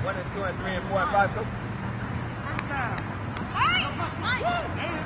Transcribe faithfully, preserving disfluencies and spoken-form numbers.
One and two and three and four and five. Go. First down. All right.